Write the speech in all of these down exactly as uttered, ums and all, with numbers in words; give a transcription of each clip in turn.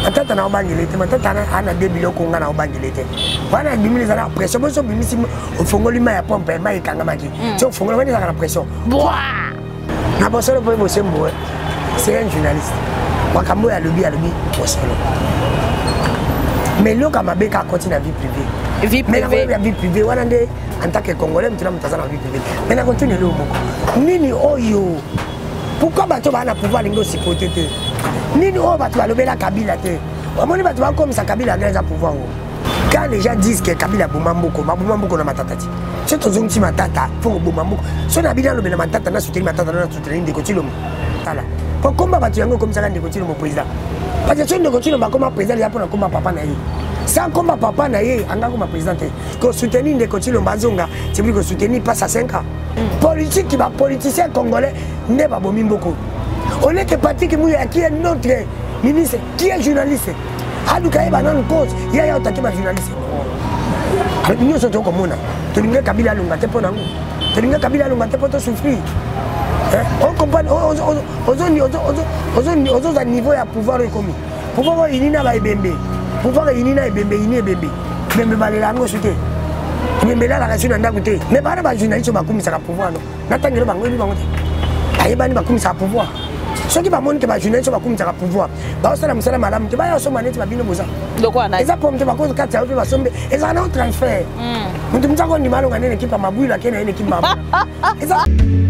matata na obangilete matata ana de biloko nga na obangilete wana bimili za na pression boso bimisi ofongoli ma ya pompe ma ikanga maki so ofongoli wani za na pression na bosolo po bosembo c'est un journaliste wakambo ya lobi ya lobi bosolo mais lo kama beka continue vie privée vie privée la vie privée wana nde en tant que congolais mtuna mtaza na vie privée mais na continue le moko nini oyo pourquoi bato bana pouvoir lingo sipote te nini oyo bato balobela Kabila te omoni bato bakomisa Kabila ngeza pouvoir quand les gens disent que Kabila bomamboko babomamboko na matata ti c'est tozongti matata pour bomamboko so na bina lobela matata na soutenir matata na soutenir ndeko tilomo tala pour combat bato yango comme ça ndeko tilomo président parce que ndeko tilomo comme président ya pona combat papa na ye sans combat papa na ye anga comme président que soutenir ndeko tilomo bazonga c'est plus que soutenir passe à cinq ans politique qui va politicien congolais ne ba bomimboko on est que Patrick Mouya qui est notre ministre qui est journaliste aluka eba nan cause ya ya otaki ba journaliste nous sommes comme on a tolinga Kabila lunga te pona ngo tolinga Kabila lunga te poto souffrir on comprend ozoni ozoni ozoni à niveau ya pouvoir économique pouvoir inina ba ebembe pouvoir inina ebembe ini ebembe bembe balela ngo soute bembe la la raison na ndakute mais ba ba journaliste ba kumisa ka pouvoir no natangelo bango ni bango te ayebani ba kumisa pouvoir ceux qui va montrer que les journalistes sont comme ça pouvoir bah ça la musala madame tu vas y assommer tu vas bien boza de quoi na eza pomme tu vas cause quatre tu vas somber et ça un transfert mtu mtako ni malo ngane équipe mabui la kena équipe mabu eza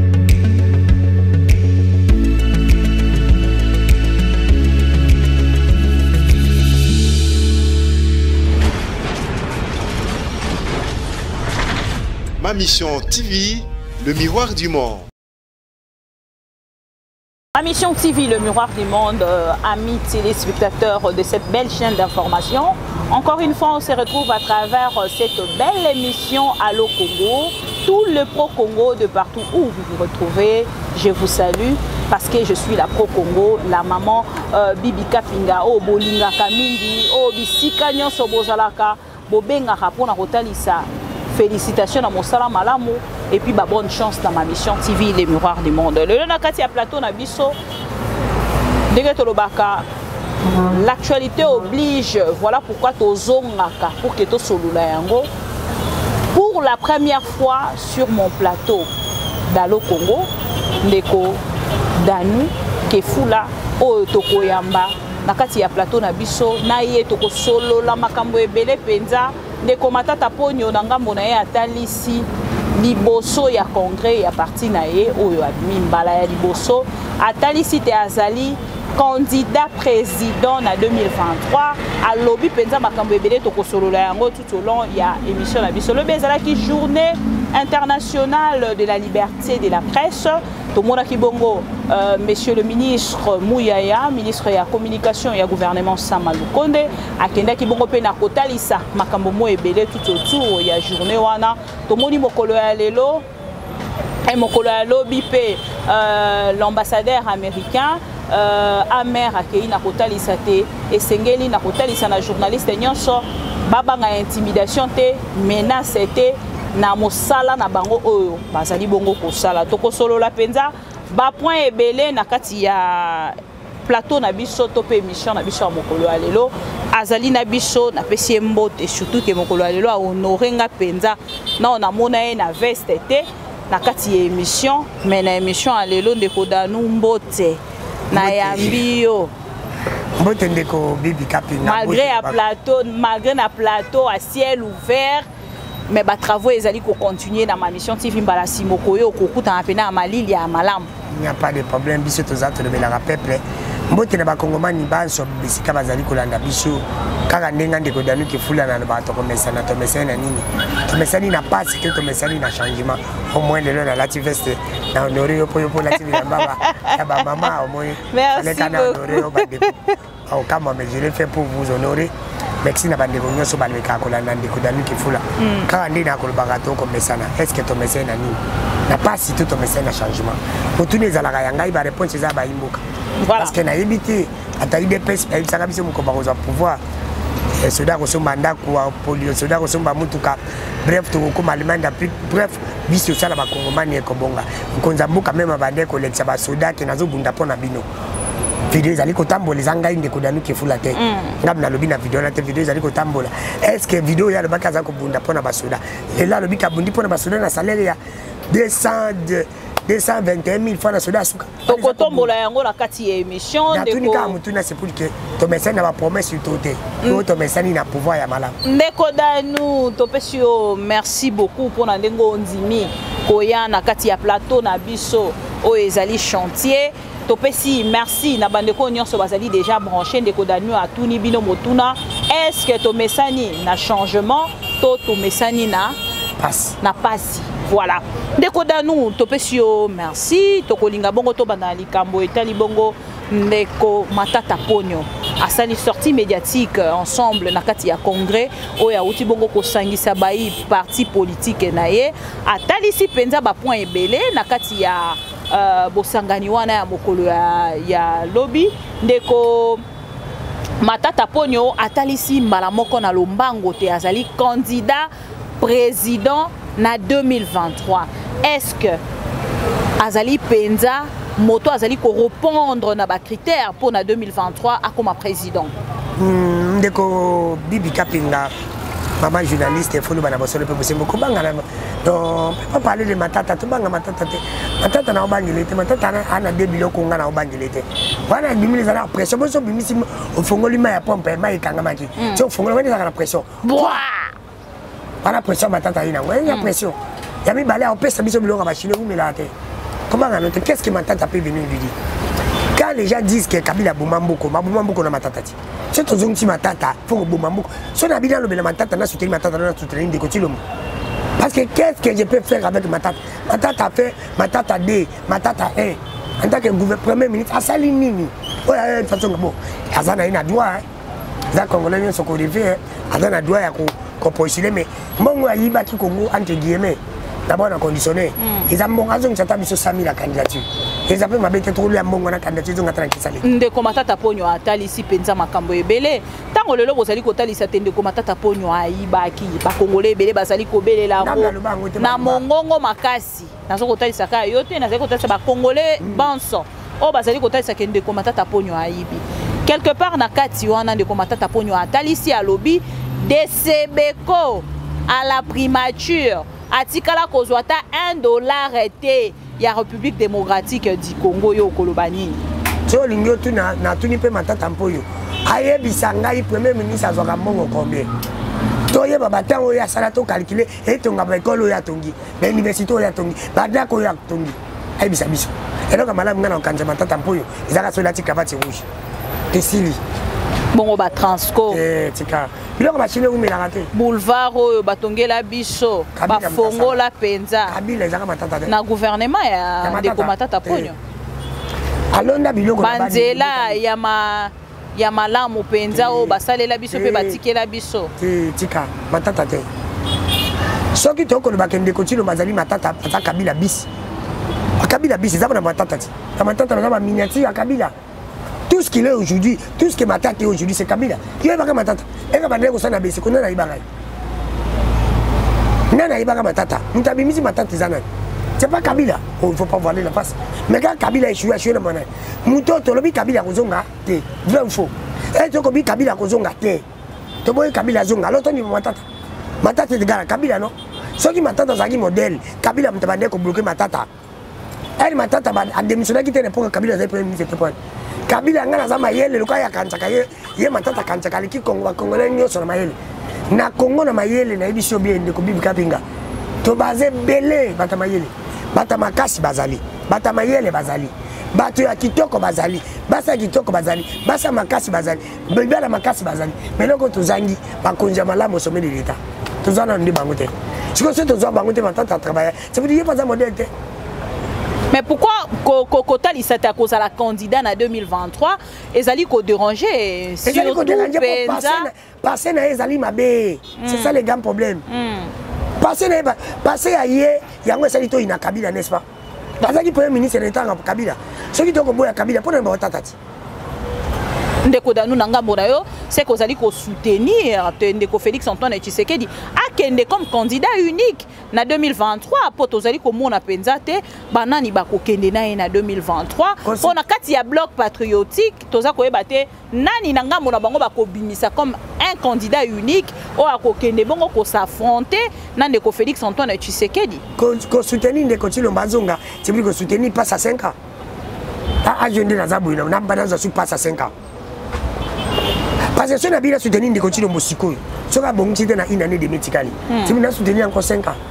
Ma mission T V, le miroir du monde. Ma mission T V, le miroir du monde, euh, amis téléspectateurs de cette belle chaîne d'information. Encore une fois, on se retrouve à travers cette belle émission Allo Congo. Tout le pro-Congo de partout où vous vous retrouvez, je vous salue parce que je suis la pro-Congo, la maman euh, Bibi Kapinga, oh Bolinga Kamindi, oh Bisika Nyonso Bozalaka, Bobenga Rapona Rotalisa. Félicitations à mon salam malamu et puis bah, bonne chance dans ma mission T V, les miroirs du monde. Le Lonakati à plateau na biso. L'actualité oblige, voilà pourquoi tozongaka pour que to solula yango. Pour la première fois sur mon plateau d'Allo Congo, ndeko Danu Kefula o tokoyamba nakati ya plateau na biso na ye toko solo la makambo ebele penza ndeko matata ponyo na ngambo na ye atalisi liboso ya congrès ya parti na ye oyo admi mbala ya liboso atalisi te azali candidat président na deux mille vingt-trois à lobby penza makambo ebele toko solo la yango tout au long ya émission na biso le bezalaki journée internationale de la liberté de la presse. Tout le monde qui bongo, euh, monsieur le ministre Mouyaya, ministre de la communication et du gouvernement Samalou Konde, à Kenda qui bongo pena kotalisa makambo mo ebele tout autour ya journée wana. Tout le monde mokolo ya lelo et mokolo ya lobi pe l'ambassadeur américain euh, Amer akei na kotalisa te et sengeli na kotalisa na journaliste nyonso baba nga intimidation te menace te na mosala na bango oyo bazali bongo kosala toko solo la penza ba point ebele na kati ya plateau na biso to pe émission na biso mokolo ya lelo azali na biso na pesi mbote surtout ke mokolo ya lelo a honorer nga penza na ona mona e na veste te na kati ya émission mais na émission ya lelo ndeko Danu mbote na yambio mbote ndeko Bibi Kapinga malgré à plateau malgré na plateau à ciel ouvert. Mais les travaux ils continuer dans ma mission T V mbala simoko yo kokuta apena malili ya malam. Il n'y a pas de problème biso tozato de la peuple. Mbote na bakongomani banso bisika bazali kolanda biso kaka ndenga ndeko Danu Kefula na bato komesana to mesana nini. To mesani na passe que to mesani na changement au moins le na lati veste na honorer yo poyo pour lati ya baba ya ba maman au moins. Merci beaucoup. Au cas moi mais je l'ai fait pour vous honorer. Merci na bande bonyo so balweka kolanda ndeko Danu Kefula kaka ndi na kolobaka to komesana est-ce que to mesana nini na pas si tout to mesana changement pour tous les alaka yanga iba réponse za ba imboka parce que na yebiti atali des pes pa ibisaka biso mukoba ko za pouvoir et soda ko somba ndako wa polio soda ko somba mutuka bref to ko malimanda bref biso sala ba kongomani ko bonga konza mbuka même bande ko lexa ba soda ke nazo bunda pona bino vidéo ezali kotambola ezanga inde kodanu kefula te ngam na lobi na vidéo na te vidéo ezali kotambola est-ce que vidéo ya lobaka za kobunda pona basoda lela lobi ka bundi pona basoda na salaire ya deux cent vingt et un mille francs na soda suka tokotombola yango na kati ya émission ndeko tunika mutuna c'est pour que to mesana ba promesse to te to to mesani na pouvoir ya malamu ndeko danu to pesio merci beaucoup pona ndengo ndimi koya na kati ya plateau na biso o ezali chantier topesi merci na bandeko nyonso bazali déjà branché ndeko danu atuni bino motuna est-ce que to mesani na changement to to mesani na passe na passe voilà ndeko danu topesi yo merci tokolinga bongo to bana likambo etali bongo ndeko Matata Ponyo asali sortie médiatique ensemble na kati ya congrès oya uti bongo ko sangisa bai parti politique na ye atalisi penza ba point ebele na kati ya Uh, bosangani wana ya mokolo ya, ya lobby ndeko Matata Ponyo atalisi mbala moko na lombango te azali candidat président na deux mille vingt-trois est-ce que azali penza moto azali ko répondre na ba critères pour na deux mille vingt-trois akoma président mm, ndeko Bibi Kapinga maman journaliste faut le bana bosolo pe bosembo ko bangala donc pas parler de Matata to banga Matata te Matata na obangile te Matata ana de biloko nga na obangile te wana bimili za pression boso bimisi ofongoli ma ya pompe ma ikanga maki so ofongoli wani za na pression bwa wana pression Matata ina wani ya pression ya mi balé on pesa biso biloko ba chine umela te comment ngano te qu'est-ce que Matata peut venir lui dire quand les gens disent que Kabila Boumamboko Boumamboko na Matata ti c'est tout zongi Matata faut Boumamboko so na bidalo bela Matata na soutenir Matata na soutenir de Kotilomo. Parce que qu'est-ce que je peux faire avec Matata? Matata fait, Matata D, Matata un. En tant que premier ministre, à Salinini. Oh, de toute façon, bon, Azana a droit. Les Congolais sont corrigés. Azana a droit à composer. Mais mon Aïba qui Congo, entre guillemets, d'abord on a conditionné. Ils ont bon raison de s'attaquer sur Sami la candidature. Ils ont fait bête trop la bonne candidature de Matata Kisali. Ndeko Matata Ponyo atali si penza makambo ebele. Tango lelo bozali kotali sa tende ko Matata Ponyo ayiba ki ba Congolais ebele bazali ko belela ngo. Na mongongo makasi. Nazo kotali sa ka yote na zako kotali ba Congolais banso. O bazali kotali sa kende ko Matata Ponyo ayibi. Quelque part na kati wana ndeko Matata Ponyo atali si alobi de Sebeko à la primature. Atikala kozwata un dollar été. Il y a République démocratique du Congo yo kolobani. So lingyo tu na na tuni pe Matata Mpoyo. Aye bisanga i premier ministre azoka mbongo combien. To ye baba tango ya sala to calculer et tonga ba école ya tongi. Ba université ya tongi. Ba dako ya tongi. Aye bisa biso. Et donc malamu ngana okanja Matata Mpoyo. Izaka so lati kabati rouge. Tesili. Bongo ba Transco. Eh tika. Biloko ba chine umela raté. Boulevard oyo batongela biso ba fongola penza. Kabila ezaka Matata te. Na gouvernement ya ndeko Matata Ponyo. Alonda biloko banzela ya ma ya malamu penza o basalela biso pe batikela biso. Ti tika Matata te. Soki toko lo bakende kotilo bazali Matata ata Kabila bis. Kabila bis ezaka na Matata ti. Na Matata na ba miniature ya Kabila. Tout ce qu'il est aujourd'hui, tout ce que Matata est aujourd'hui, c'est Kabila. Il y a pas Matata. Et quand on a baissé, on a ibaga. Nana ibaga Matata. Nous avons mis Matata zanan. C'est pas Kabila. Il ne faut pas voiler la face. Mais quand Kabila est joué, je suis le monnaie. Mouton, tu l'as Kabila Kozonga, t'es vrai ou faux. Et tu as dit Kabila Kozonga, t'es. Tu as dit Kabila Zonga. Alors tu as dit Matata. Matata est égal à Kabila, non? Ceux qui Matata sont modèle, Kabila m'a demandé de bloquer Matata. Elle Matata a démissionné qui était pour Kabila zai premier ministre point. Kabila ngana za mayele luka ya kanchaka ye ye Matata kanchaka liki Kongo Congolais nyoso na mayele. Na Congo na mayele na ebisho bien de ko Bibi Kapinga. To baze belé bata mayele. Bata makasi bazali. Bata mayele bazali. Bato ya kitoko bazali. Basa kitoko bazali. Basa makasi bazali. Bebala makasi bazali. Meloko tozangi bakonja malamu sommet de l'état. Tozana ndi bangote. Si ko se tozo bangote Matata travailler. Ça veut dire il pas un modèle. Mais pourquoi Kokotali s'est à cause à la candidat en deux mille vingt-trois et Zali ko déranger surtout Penza passer na Zali mabe. C'est ça le grand problème. Passer na passer à hier yango Zali to ina Kabila n'est-ce pas? Bazaki premier ministre de l'état en Kabila. Ceux qui donc boya Kabila pour ne pas tatati. ndeko danu na ngambo na yo c'est que ozali ko soutenir ndeko Félix Antoine Tshisekedi akende comme candidat unique na deux mille vingt-trois po tozali ko mona penza te banani bakokende na ye na deux mille vingt-trois po na kati ya bloc patriotique toza koyeba te nani na ngambo na bango bakobimisa comme un candidat unique o akokende bongo ko s'affronter na ndeko Félix Antoine Tshisekedi ko soutenir ndeko Tshilombo Nzonga c'est plus que soutenir passe à cinq ans ah je ne sais pas na mbana suis passe à cinq ans parce que si on a bien soutenu ndeko Tshilombo sikoyo soka bongi te na une année de médicali tu m'as soutenu encore cinq ans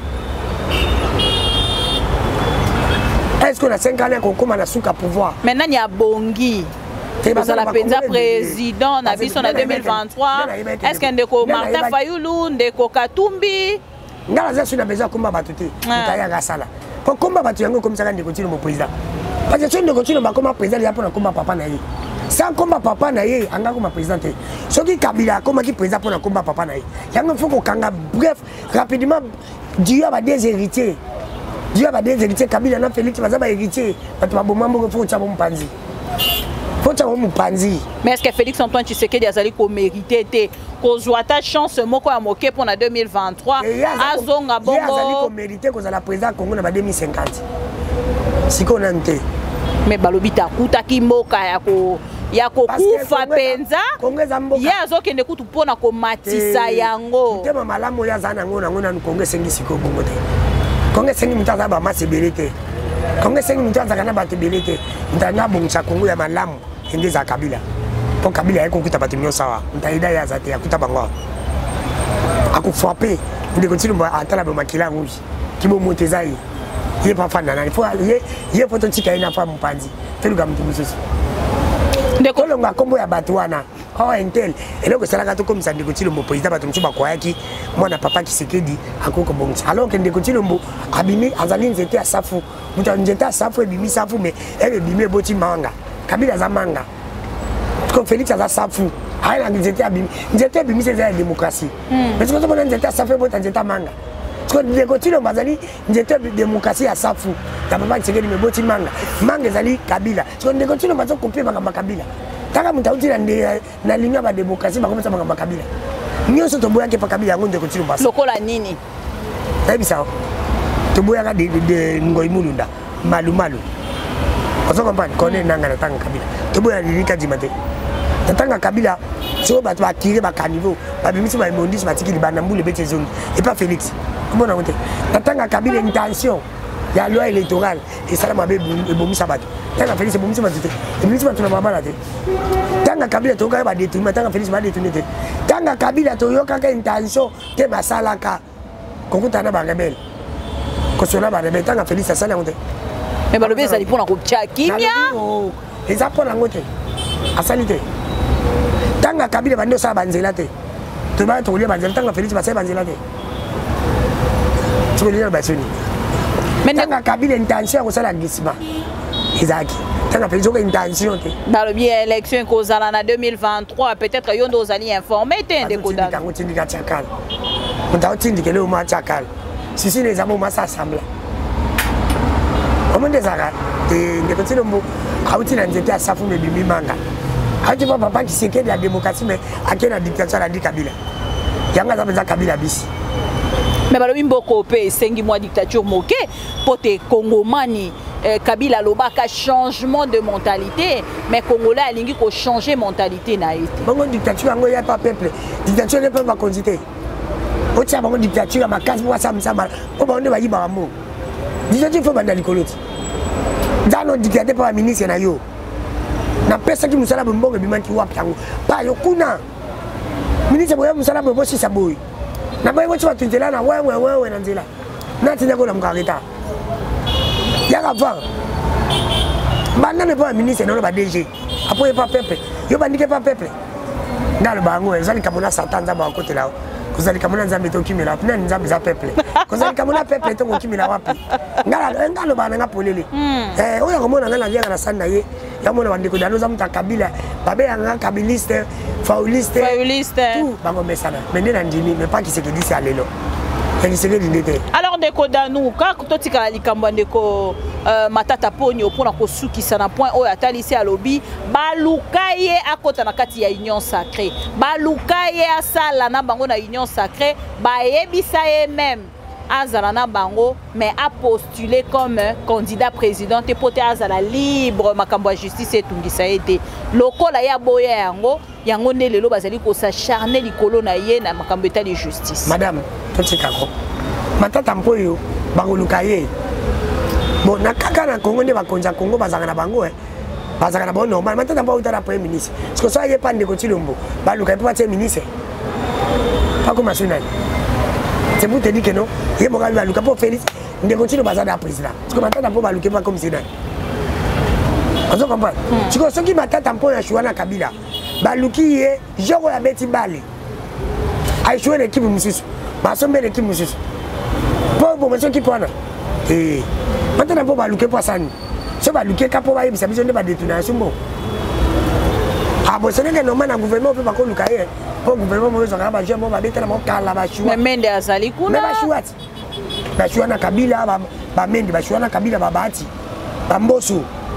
est-ce qu'on a cinq ans qu'on commence à souka pouvoir maintenant il y a bongi vous la penza président na biso na deux mille vingt-trois est-ce que ndeko Martin Fayulu ndeko Katumbi ngala za suna besoin komba batuté mutaya gasala pour komba batu yango comme ça ndeko Tshilombo président parce que si ndeko Tshilombo comme président il y a pour komba papa na ye sans combat papa na ye anga comme président ce qui Kabila comme qui président pour combat papa na ye yango faut qu'on bref rapidement Dieu va des héritiers Dieu va des héritiers Kabila na Félix va ba héritier batu ba bomambo faut tsa bompanzi faut tsa bompanzi mais est-ce que Félix Antoine Tshisekedi azali ko mériter te ko joata chance moko ya moke pour na deux mille vingt-trois azonga bongo azali ko mériter ko za la président Congo na ba deux mille cinquante siko nante mais balobita kutaki mboka ya ko ya kokufa penza ye azokende kutu mpona komatisa yango tema malamu ya zana ngona ngona Kongo sengi siko bongo te Kongo sengi mutaza ba masebele te Kongo sengi mutaza kana ba tebele te ndanga bongisa Kongo ya malamu ende za Kabila po Kabila yako kuta batimio sawa ntaida ya zate ya kuta bango akufwape ndeko Tshilombo atala ba makila nguji kibo motezai ye pa fanda na fo ye ye foto tika ina fa mpanzi teluga mtu mususu ndeko longa kombo ya batu wana oh intel eloko salaka to komisa ndeko Tshilombo président batu mchuba kwa yaki mwana papa Tshisekedi akoko bongi alors que ndeko Tshilombo abimi azali nzete ya safu muta nzete ya safu ebimi safu mais elle ebimi boti manga Kabila za manga ko Félix aza safu haina nzete abimi nzete ebimi c'est la démocratie mais ce que on nzete ya safu boti nzete manga ndeko Tshilombo azali nzete démocratie ya safu ta papa Tshisekedi me boti manga manga ezali Kabila so ndeko Tshilombo bazo kopie baka Kabila taka mutauti na na linya ba démocratie bakomesa baka Kabila nyoso to boya ke pa Kabila ngo ndeko Tshilombo lokola nini ebisa to boya ka de de ngoi mulunda malu malu ozo kompani kone nanga na tanga Kabila to boya lilika jimate tanga Kabila so ba to akire ba kanivo ba bimisi ba mondisi ba tikili ba na mbule bete zone et pas Félix comment on dit tanga Kabila intention ya loi électorale et ça m'a bomisa bato tanga Félix bomisa bato et bimisi bato na mabala te tanga Kabila to ka ba détruire tanga Félix ba détruire te tanga Kabila to yoka ka intention te basalaka kokuta na ba rebelle ko sona ba rebelle tanga Félix asala ngote mais ba lobi ezali pona ko tcha kimia eza pona ngote asali te tanga Kabila bando sa banzela te to ba to lia banzela tanga Félix ba sa banzela te to lia ba soni mais tanga Kabila intention ko sala gisma ezaki tanga Félix ko intention te ba lobi élection ko zala na deux mille vingt-trois peut-être yondo ozali informé te de koda tango tindika chakal mutao tindike le ma chakal sisi les amo masa assembla omonde zaka te ndeko Tshilombo auti na nzete asafu me bimi manga auti pa papa Tshisekedi la démocratie mais akena dictature la di Kabila yanga za benza Kabila bisi mais balobi mboko pe sengi mwa dictature moke pote Kongomani eh, Kabila lobaka changement de mentalité mais Congolais alingi ko changer mentalité na été bongo dictature ngo ya pas peuple dictature ne peut pas conduire oti bango dictature makasi mwa sam sam po ba onde ba yiba mo dictature faut banda likoloti dano dictateur pa ministre na yo na pesa ki musala mbongo bimanki wapi yango pa yo kuna ministre boya musala bo si saboy na ba ngochi batindela na wewe wewe na nzela na tinja ko na mkareta yaka va banda ne pa ministre na ba D G apoye pa peuple yo bandike pa peuple ngalo bango ezali kamona satan za ba kote lao kozali kamona nzambe to kimela pina nzambe za peuple kozali kamona peuple to kimela wapi ngala ngalo bana ngapolele eh oya komona ngala yanga na sana ye yamona bandiko dano za mta Kabila babe yanga kabiliste fauliste fauliste tout bango mesana mende na ndimi mais pas Tshisekedi si alelo Alors ndeko Danou quand totika likambo ndeko Matata Ponyo pour na kosukisa na point oyo atalisi alobi balukaye akota na kati ya union sacrée balukaye asala na bango na union sacrée bayebisa ye même azala na bango mais a postulé comme candidat président et pote azala libre makambo ya justice etungisa ete lokola ya boya yango yango ne lelo bazali ko s'acharner likolo na ye na makambo eta de justice. Madame totika ko Matata Mpoyo bangolukaye bon na kaka na Congo ne bakonza Congo bazanga na bango eh bazanga na bango normal Matata Mpoyo utara premier ministre parce que ça y est pas de Kotilombo balukaye pas être ministre pas comme national. C'est pour te dire que non, il y a mon gars qui pour Félix, il y a continué à être président. Parce que maintenant, on ne peut pas comme Sénat. Vous comprenez? Tu vois, ceux qui m'attendent un peu à Chouana Kabila, Baluki est, je vois la bête balle. A joué l'équipe Moussus, ma somme l'équipe Moussus. Pour pour monsieur qui prend. Et maintenant, on peut Baluki pour ça. Ce Baluki, quand on va y aller, ça va détourner. Ah, bon, c'est que normalement, le gouvernement ne peut pas le pour le gouvernement, on va faire un peu de mais Mende azali kuna. Mais Bachouat. Bachouana Kabila, Mende, Bachouana Kabila, Babati, Bambosu,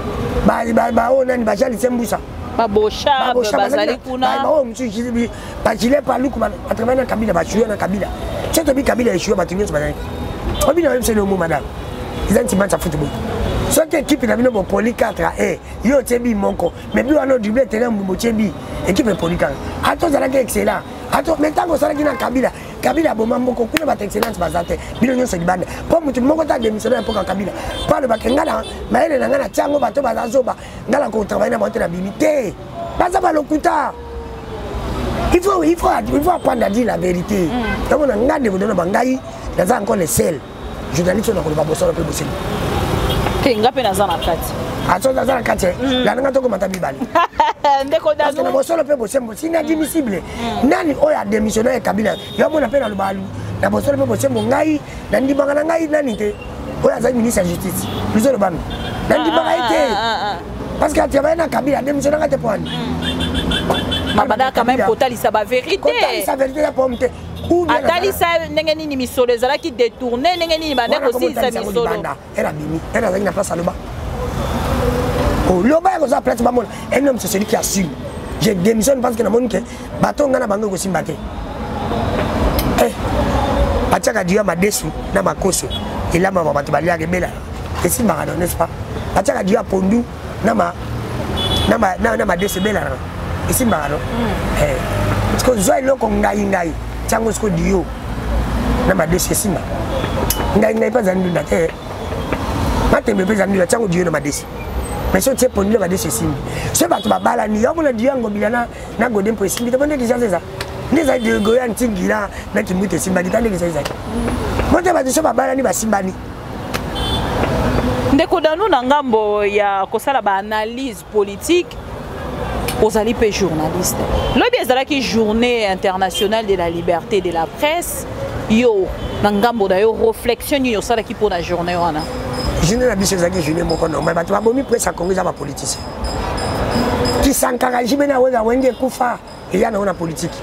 Baona, Bajali Sembusa. Babosha, Bazali kuna. Baon, monsieur Jibi, Bajile Paluk, à travers Kabila, Bachouana Kabila. C'est un Kabila et Choua Batignos, madame. On vient même c'est le mot, madame. Ils ont un petit match à football. Cette équipe il a mis mon poli quatre à un. Yo tebi monko. Mais puis on a doublé terrain mon tebi. Équipe poli quatre. Attends ça là qui excellent. Attends maintenant que ça là qui na Kabila. Kabila bon monko kuna ba excellence bazate. Bino nyo se dibande. Pour mutu monko ta démissionnaire pour Kabila. Pas le bakengala. Mais elle na ngana tiango bato bazazoba. Ngala ko travailler na monter na bimité. Baza ba lokuta. Il faut il faut il faut apprendre à dire la vérité. Donc on a ngade ko dona bangai. Daza encore les sel. Journaliste on a ko ba bosala pe bosini. Ngape na zana kati. Aso na zana kati. La nanga toko matabi bali. Ndeko Danou. Parce que na bosolo pe bosembo si inadmissible. Nani oya démissionnaire Kabila. Yo mona pe na lubalu. Na bosolo pe bosembo ngai na ndibanga na ngai nani te. Oya za ministre de justice. Biso le bano. Na ndibanga ite. Parce que tu vas na Kabila démissionnaire ngate poani. Mabada quand même potali sa ba vérité. Potali sa vérité la pomte. Atali sa nengeni ni misolo ezala ki détourner nengeni ni bande aussi sa misolo. Elle a bimi, elle a na place à loba. Oh, loba ko za place ba mon. Un homme c'est celui qui assume. Je démissionne parce que na mon que baton ngana bango ko simbate. Eh. Ataka dia madesu na makoso. Ila mama bato balia ke bela. Et si marado n'est-ce pas? Ataka dia pondu na ma na ma na madesu bela. Et si marado. Eh. Parce que zo ilo ko ngai ngai. Chango sko dio na madesi sima ngai ngai pa zandu na te mate me pe zandu la chango dio na madesi mais so tie ponile madesi sima so ba to babala ni yomo na dio ngo bilana na godem po sima te bonde ki zaza ni za dio go ya ntingira na kimute simba kitande ki zaza mote ba so babala ni ba simba ni ndeko Danou na ngambo ya kosala ba analyse politique. Aux alliés journalistes. L'objet est la journée internationale de la liberté de la presse. Yo, nangambo d'ailleurs réflexion yo ça qui pour la journée wana. Je n'ai pas dit que je n'ai pas non mais tu vas bomi presse à Congo za ba politicien. Qui s'encourage mena wega wenge kufa et ya na ona politique.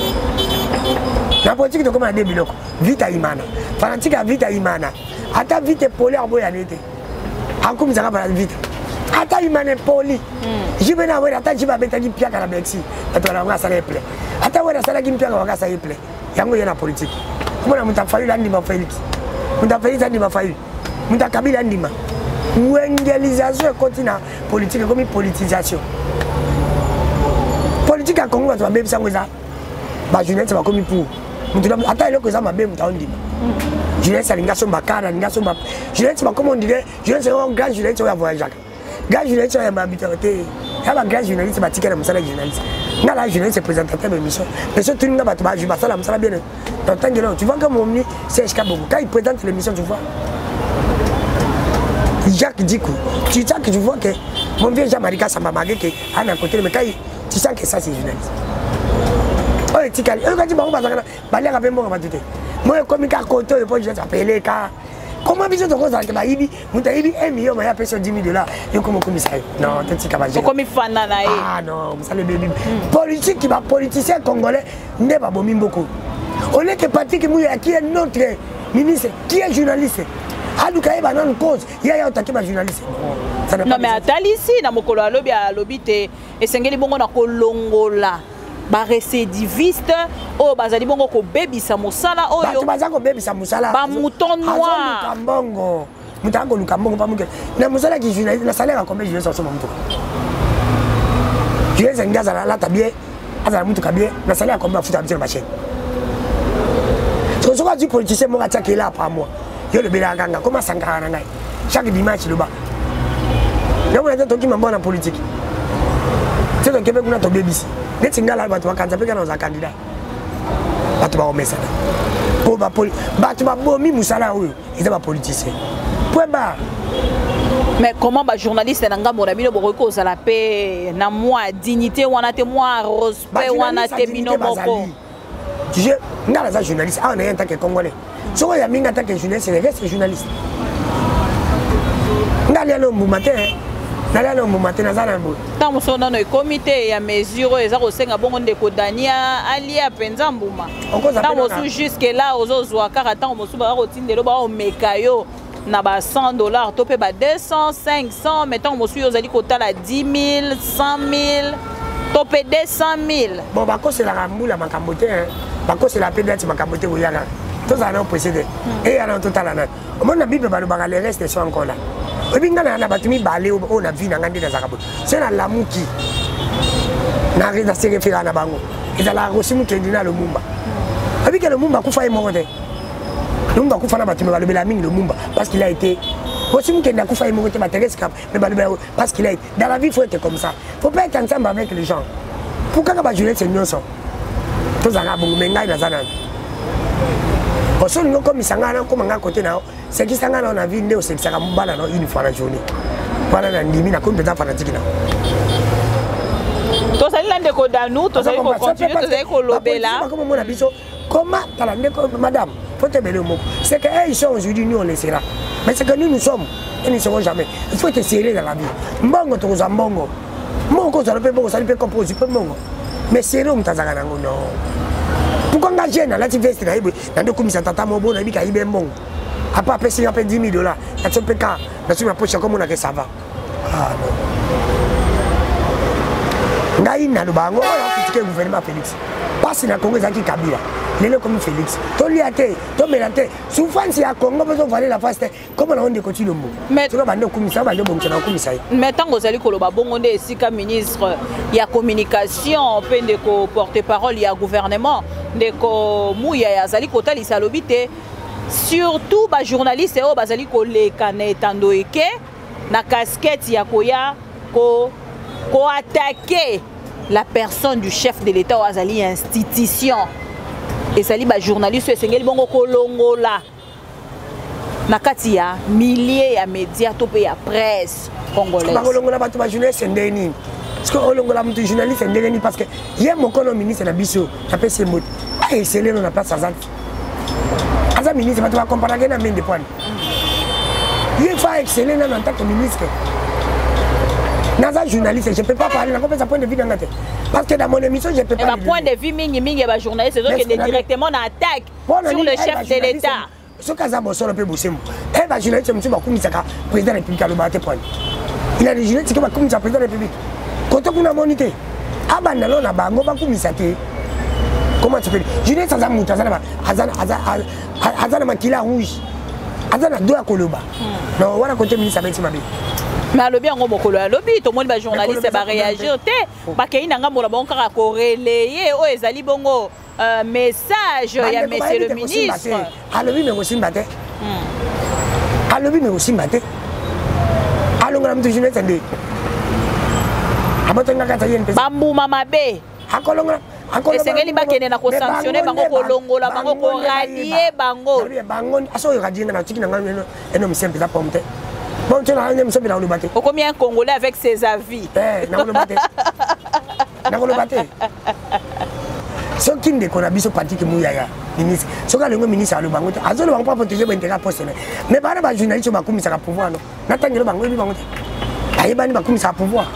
La politique de comment des biloko vita imana. Fanatique à vita imana. Ata vite polaire boya nete. Akum za ba vite. Ata imane poli. Jibe na wera ata jiba beta gi piaka na Bexi. Ata na ngasa na eple. Ata wera sala gi piaka ngasa sa eple. Yango yana politique. Kuma na mutafayu landi ma Felix. Mutafayu landi ma fayu. Mutakabila ndima. Wengelisation continue politique comme politisation. Politique à Congo va même ça ngoza. Ba jeunesse va comme pour. Mutuna ata ile ko za mabe mutaondima. Jeunesse alinga somba kana, alinga somba. Jeunesse va comme on dirait, jeunesse on grand jeunesse on va voyager. Grand journaliste est ma habitualité. Il y a un grand journaliste qui est un journaliste. Il y a un journaliste présentateur de l'émission. Mais ce truc, je vais faire ça bien. Tu vois que mon ami, c'est Escabou. Quand il présente l'émission, tu vois. Jacques Dikou. Tu sens que tu vois que mon vieux Jean-Marika Sambamagé qui est à côté, mais quand tu sens que ça, c'est journaliste. Oh, tu sais, quand tu vas voir, tu vas aller à la maison. Moi, comme il y a un côté, je vais appeler. Comment bien tu causes avec ma ibi, muta ibi un million, mais après sur dix mille dollars, il y a comme commissaire. Non, tu sais comment. Comme il fait nana. Ah non, ça le bébé. Politique qui va politicien congolais n'est pas bon beaucoup. On est que Patrick Mouya qui est notre ministre, qui est journaliste. Aluka eba non cause, il y a attaqué ma journaliste. Non mais atali ici na mokolo alobi alobi te esengeli bongo na kolongola. Ba récidiviste o bazali bongo ko bebisa musala oyo. Ba bazako bebisa musala. Ba mouton noir. Mbongo. Mutango lukambongo pa muke. Na musala ki journaliste na salaire combien je vais sortir mon mutuka. Je vais engager la la tabie, azala mutuka bien, na salaire combien futa mtire machine. Ce que je dis politicien mon attaque là par moi. Yo le belaganga comment sankara na ngai. Chaque dimanche le ba. Yo on a dit toki mambo na politique. C'est donc Québec on a to bebisi. Neti ngala batu wakanza peka na za candidat. Batu ba omesa. Po ba poli, batu ba bomi musala oyo, ils ba politicien. Point barre. Mais comment ba journaliste na ngambo na bino boko za la paix na moi dignité wana te moi respect wana te bino boko. Je ngala za journaliste ah on est en tant que congolais. So ya minga tant que journaliste, reste journaliste. Ngala lo mbumate. Nala lo mbumate na zana mbo. Tant mo so dans le comité ya mesure eza ko senga bongo ndeko Dania ali a penza mbuma. Tant mo so jusque là ozozwa kaka tant mo so ba ko tindelo ba o mekayo na ba cent dollars to pe ba deux cents, cinq cents mais tant mo so ozali ko tala dix mille, cent mille to pe deux cent mille. Bon ba ko c'est la rambula makambote hein. Ba ko c'est la pédate makambote ko yana. Tous en ont précédé. Et en total en a. Au monde la Bible va le reste sont encore là. Et bien quand on a battu mi balé on a vu dans ngandi dans zakabo. C'est dans la muki. Na reza se référer na bango. Et dans la rosimu kendina le mumba. Et puis que le mumba kufa est mort. Le mumba kufa na battu mi balé la mine le mumba parce qu'il a été rosimu kendina kufa est mort te m'intéresse mais balé parce qu'il a été dans la vie faut être comme ça. Faut pas être ensemble avec les gens. Pourquoi que ba jouer c'est non ça. Tous en a bongo mengai na zana. Parce que nous comme ça comme un côté là c'est qui ça on a vu néo c'est ça comme bala une fois la journée voilà la ndimi na comme des fanatiques là to ça là ndeko danu to ça ko continuer to ça ko lobela comme mon abiso comment tala ndeko madame faut te belle mot c'est que ils sont aujourd'hui nous on les sera mais c'est que nous nous sommes et nous ne serons jamais il faut être sérieux dans la vie mbongo to za mbongo mbongo ça le peut mbongo ça le peut composer peut mbongo mais sérieux mtazaka nango non. Pourquoi engager dans la T V S dans le commissaire Tata Mobo na bika ibe mbongo après après c'est après dix mille dollars na tu peux quand na tu ma poche comme on a que ça va ah non ngai na lubango on critiquer le gouvernement Félix parce que na Congo zaki Kabila lelo comme Félix to liate to melate souffrance ya Congo besoin valer la face comme on de continuer le mot mais tu vas bande commissaire bande bon na commissaire mais tant que zali koloba bongo nde esika ministre ya communication pe ndeko porte-parole ya gouvernement ndeko Mouya ya zali kotalisa lobi te surtout ba journaliste o bazali koleka na etando eke na casquette ya koya ko ko attaquer la personne du chef de l'État ou azali institution et sali ba journaliste esengeli bongo kolongola na kati ya milliers ya médias to pe ya presse congolaise ba kolongola ba to ba journaliste ndeni parce que kolongola mutu journaliste ndeni parce que yé mon colonel ministre na biso na pese mot ah c'est là on a place azanti aza ministre ba to ba comparer na mende point il faut exceller en tant que ministre. Dans un journaliste, je ne peux pas parler dans un point de vue d'Angate. Parce que dans mon émission, je ne peux pas parler. Un point de vue, mingi mingi, un journaliste, c'est donc qu'il est directement en attaque sur le chef de l'État. Ce cas là, on peut bosser. Un journaliste, M. Bakoumi Saka, président de la République, il a des journalistes qui sont président de la République. Quand on a monité, Abanalo na bango Bakoumi Saka. Comment tu peux dire? Journaliste sans amour, Azana Azana Makila rouge. Azana doit Koloba. Non, on va côté ministre avec Simabi. Mais à l'objet, on va à l'objet, tout le monde va journaliste va réagir. Parce qu'il y a un gars qui va relayer, oh, ils allaient bongo message, il y a monsieur le ministre. À l'objet, mais aussi batté. À l'objet, mais aussi batté. À l'objet, mais aussi batté. À l'objet, mais aussi batté. Bambou mamabe. À l'objet. Esengeli bakene na ko sanctionner bango ko longola bango ko radier bango. Bango aso radier na tiki na ngano eno msempe za pomte. Bon tu na eno msempe na olubate. O combien congolais avec ses avis. Eh na olubate. Na olubate. So kinde ko na biso parti ke muyaya ministre. So ka lengo ministre alo bango. Azo lo bango pa protéger ba intérêt poste. Mais bana ba journaliste ba kumisa ka pouvoir no. Na tangelo bango bi bango. Ayebani ba kumisa ka pouvoir.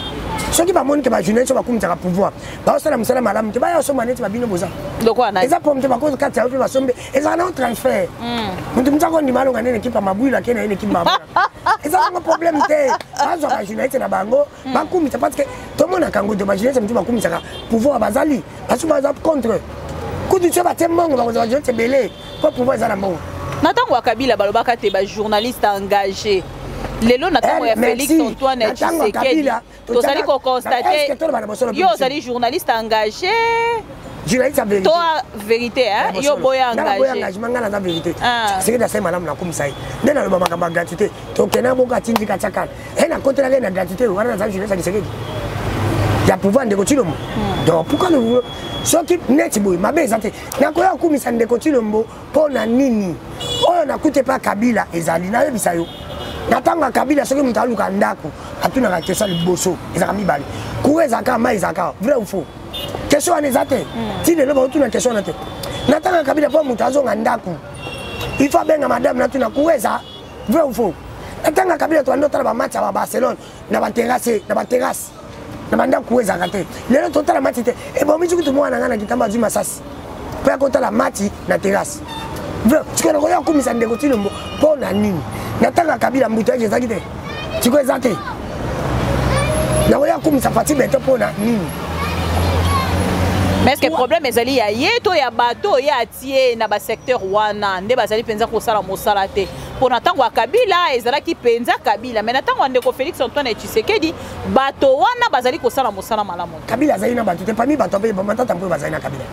ceux qui va montrer que les journalistes vont comme ça pouvoir bah ça la musala malamu bah ya soma neti babino boza de quoi na eza pomte ba ko kati ya ba sombe eza na transfert muntu mutako ndi malonga nene équipe mabuila kena ene équipe mabula eza un problème te bazo ka journaliste na bango ba kumisa parce que tout le monde a kango de ba journaliste mutu ba kumisa pouvoir bazali parce que baza contre kudu tse ba temongo ba ko journaliste belé pour pouvoir za na mbongo natango wa Kabila balobaka te ba journaliste engagé lelo natango ya Félix Antoine Tshisekedi tozali ko constater yo ozali journaliste engagé journaliste vérité toi vérité hein yo boya engagé boya engagement ngala na vérité c'est que da sai malamu na komisa yi ndena lo mama kamba gratuité to kena boka tindi ka chakala et na côté la na gratuité wana za journaliste Tshisekedi ya pouvoir ndeko Tshilombo donc pourquoi nous soki neti boy mabe ezate na ko ya komisa ndeko Tshilombo pona nini oyo na kute pa Kabila ezali na yebisa yo natanga Kabila soki mutu aluka ndako atuna ka question liboso ezaka mibale kuweza kama ezaka vrai ou faux question ane zate ti lelo ba utuna question na te natanga Kabila po mutu azonga ndako il faut benga madame natuna kuweza vrai ou faux natanga Kabila to andota ba match ba Barcelone na ba terrasse na ba terrasse na banda kuweza kate lelo totala match te e ba mizu kutu mwana ngana kitamba zuma sasi po akotala match na terrasse vrai tukona ko ya kumisa ndeko Tshilombo po na nini natanga Kabila mbuto yake ezaki te tiko ezate na oya kumisa fati beto pona nini mais est-ce que le problème ezali ya yeto ya bato ya atie na ba secteur wana nde bazali penza ko sala mosala te pour natango ya Kabila ezalaki penza Kabila mais natango ndeko Félix Antoine Tshisekedi bato wana bazali ko sala mosala malamu Kabila azali na bato te parmi bato pe ba matata mpo bazali na Kabila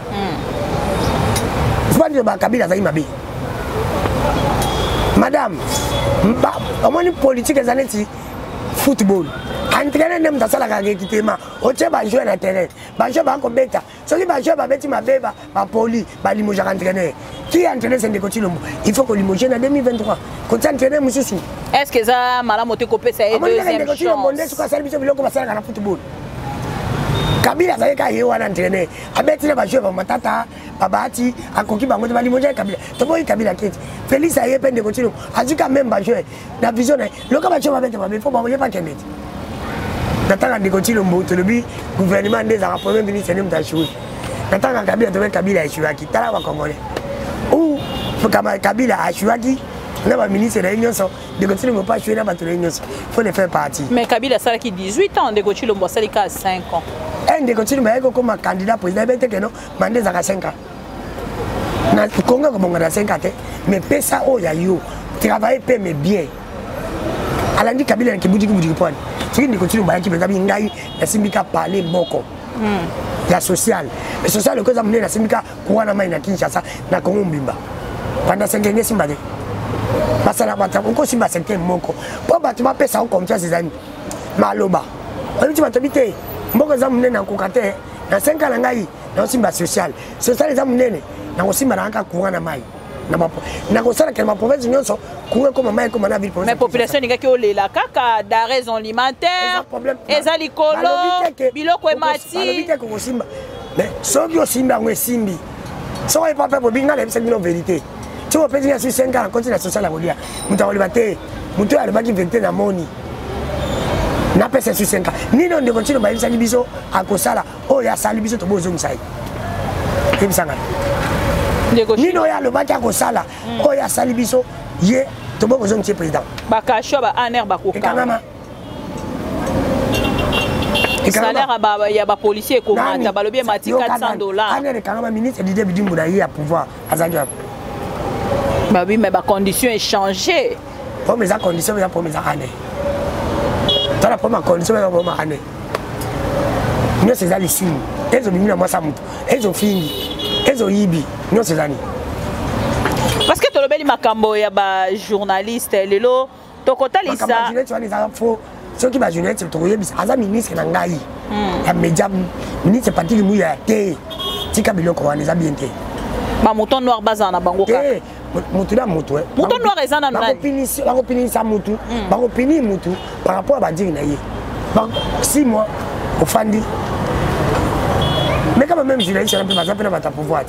c'est pas ba Kabila azali mabe madame omoni politique ezaleti football entraîner nem tasala ka recrutement oche ba jouer na terrain ba jouer ba ko beta soki ba jouer ba beti mabeba ba poli ba limoja entraîner qui entraîner c'est ndeko Tshilombo il faut que limoger na deux mille vingt-trois ko entraîner mususu est-ce que ça malamu te ko pesa e deuxième chance ndeko ndeko ka service biloko ba sala na football Kabila zali ka yewa na entraîner abeti na ba jouer ba matata babati akoki bango ba limoja Kabila to boy Kabila kiti Félix aye pe ndeko Tshilombo azuka même ba jouer na vision loka ba jouer ba beti ba il faut ba boye pas kembeti natanga ndeko Tshilombo to lobi gouvernement des arabes premier ministre ne mtachoui natanga Kabila to Kabila eshuaki tala ba congolais ou kama Kabila ashuaki na ba ministre de l'union so ndeko Tshilombo pas jouer na ba to l'union faut le faire partie mais Kabila sala ki dix-huit ans ndeko Tshilombo sala ka cinq ans eh ndeko Tshilombo yako comme candidat président bete que non mandé za cinq ans na konga ko bonga cinq ans mais pesa o ya yo travailler paie mais bien alandi Kabila ki budi ki budi point soki ndeko Tshilombo yaki penza bingai na simbika parler mboko ya social le social ko za mne na simbika kuwana mai na Kinshasa na Kongo mbimba panda sengenge simba de basala bata ko simba sente moko po batu ba pesa ko confiance zani maloba oni ti bato bite mboko za mne na kokate na cinq ans ngai na simba social social za mne na ko simba na ka kuwana mai na mapo na ko sala ke ma province nyonso kuwe ko mama ko mana ville mais population ni kaki olela kaka da raison alimentaire ezali kolo biloko emati alobite ko simba mais soki o simba ngwe simbi so ko papa po binga le c'est une vérité tu vois petit sur cinq ans continue la social la rodia muta olibate muta alibaki vérité na moni na pesa sur cinq ans ni non de continue ba bisali biso akosala o ya sali biso to bozo msai ebisanga nino ya lobaki akosala oyo asali biso ye tobo kozongi tie président bakashwa ba aner bakokanga salaire ya ba policier komata balobi mati quatre cents dollars aner kangama ministre Didier Bidimbu na ye ya pouvoir azaki ba oui mais ba condition est changé pour mes conditions ya pour mes aner tala pour ma condition ya pour ma aner nous c'est ça les signes ezo bimina mwasa mutu ezo fingi ezo yibi non c'est ça parce que tolobeli makambo ya ba journaliste lelo tokotalisa makambo tu vois les faux ceux qui ba journaliste to yebisa aza ministre na ngai ya media ministre Patrick Mouya te tika biloko wana za bien te ba mouton noir bazana bango ka mutu na mutu mouton noir ezana na nani ba pinisi ba pinisa mutu ba pini mutu par rapport à ba dire na ye ba six mois au fandi mais quand même journaliste on peut pas appeler à pouvoir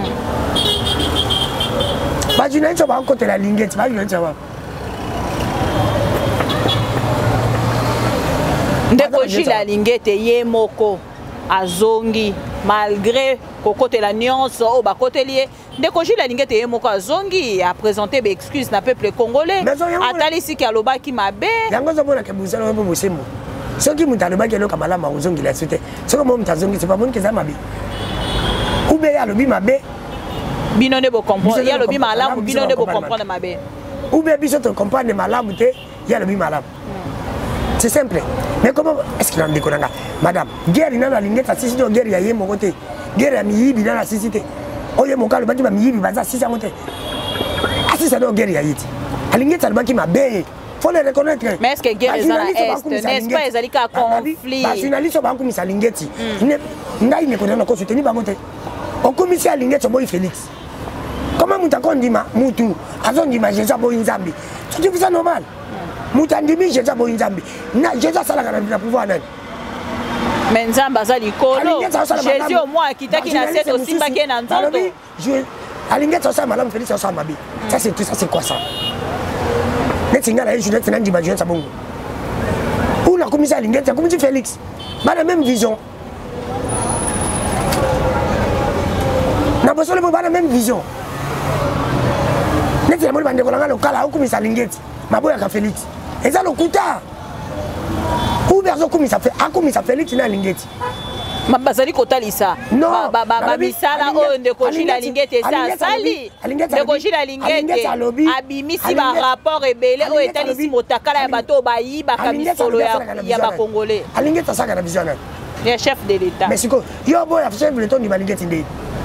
ba journaliste ba côté la linguette ba journaliste ba ndeko Gilles Alingete ye moko azongi malgré kokotela nyonso o bakoteli ye ndeko Gilles Alingete ye moko azongi a présenter be excuse na peuple congolais atalisi ki alobaki mabe yango zobona ke buzalo bo bosembo soki mutu alobaki eloka malama ozongi la sute soki mo mutu azongi c'est pas bon que ça mabe ube ya lobi mabe bino ne bo comprendre ya lobi malamu bino ne bo comprendre mabe ube biso to comprendre malamu te ya lobi malamu. C'est simple. Mais comment est-ce qu'il en déconne? Madame, guerre dans la ligne, ça c'est une guerre, il y a mon côté. Guerre à Miyibi dans la cité. Oh, il y a mon cas, le bâtiment Miyibi, ça c'est ça monté. Ah, c'est ça, une guerre, il y a ici. La ligne, ça le bâtiment m'a bé. Faut le reconnaître. Mais est-ce que guerre est dans la Est? N'est-ce pas, ils allaient conflit? Les journalistes sont comme ça, Lingeti. N'a il ne connaît pas soutenir par monter. On commence à Lingeti, c'est Félix. Comment Moutakon dit ma Moutou, Azon dit ma Jésus Boy Nzambi. C'est ça normal. Moutandimi Jésus Boy Nzambi. Na Jésus Salaka na pouvoir nan. Mais Nzamba za likolo. Jésus au moins kitaki na set aussi pas que na nzoto. Je Alingeti ça madame Félix ça mabi. Ça c'est tout ça c'est quoi ça? Netinga la Juliette Nandi ba Juliette Sabongo. Ou la commissaire Alingeti, la commissaire Félix. Ba la même vision. Na bosole ba la même vision. Netinga mo bande ko langa lokala ou commissaire Alingeti. Maboya ka Félix. Et ça le kuta. Ou berzo komisa fait, a komisa Félix na Lingeti. Mabazali kotalisa. Non, ba ba ba misala o ndeko Gilles Alingete ça sali. Ndeko Gilles Alingete abimisi ba rapport ebele o etalisi motakala ya bato ba yiba ka misolo ya ya ba congolais. Alingete ça kana visionnaire. Le chef de l'état. Mais siko yo boya chef de l'état ni Alingete ndé.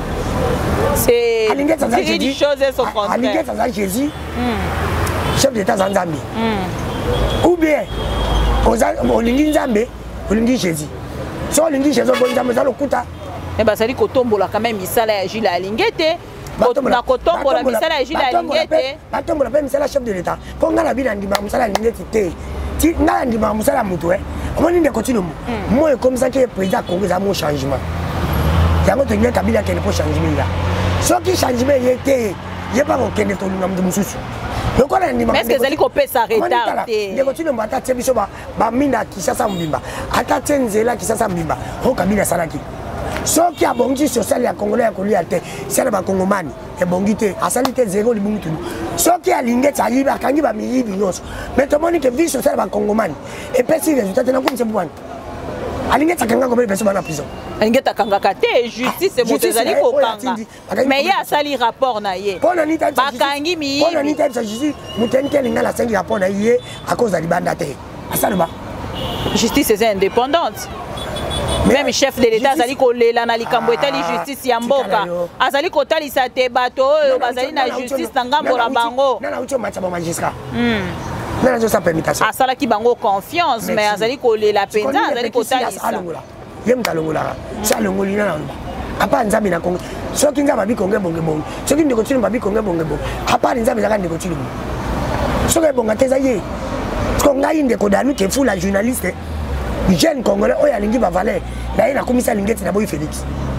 C'est Alingete ça c'est une chose et son contraire. Alingete ça Jésus. Chef d'état Zanzambi. Ou bien olingi Nzambe, olingi Jésus. So olingi Jésus bo Nzambe za lokuta. Eh ba sali kotombola quand même misala ya Gilles Alingete. Na kotombola misala ya Gilles Alingete. Batombola pe misala chef de l'état. Po ngala bina ndima misala Alingete te. Ti ngala ndima misala mutu eh. Omoni ndeko tino mo. Moi comme ça que président Congo za mon changement. Yango to ngeka bila kene po changement là. So ki changement yete, yeba ko kene to lunga mdu mususu. Mais est-ce que vous allez couper sa retard? Je continue à attaquer biso ba ba mina Kisasa Mbimba. Attaquer Nzela Kisasa Mbimba. Ho kabila salaki. So qui a bongi social ya congolais ko li ate. C'est ba congomani e bongité. Asalite zéro li bungu tunu. So qui a lingete ayiba kangi ba miyibi nyonso. Mais to moni que vie social ba congomani. Et pesi résultat na comme c'est bon. Alingete kanga ko be beso ba na prison. Alingete kanga kate justice c'est bon ezali ko kanga. Mais ya sali rapport na ye. Ba kangi mi. Pona ni tête justice mutenke linga la cinq rapport na ye à cause de libanda te. Asalba. Justice est indépendante. Même chef de l'état azali ko lela na likambo etali justice ya mboka. Azali ko talisa te bato oyo bazali na justice na ngambo la bango. Na na ucho matcha ba magistrat. Na na ça permutation. Asala ki bango confiance mais azali ko lela penza azali ko talisa. Yem talongola. Ça longoli na na. Apa Nzambe na Congo. Soki Nzambe bi Congo bonge bonge. Soki ndeko tshilo babi Congo bonge bonge. Apa Nzambe zaka ndeko tshilo. Soki bonga teza ye. Konga inde ko danu ke fou la journaliste. Jeune congolais oya lingi ba valer. Na ina komisa lingeti na boy Félix.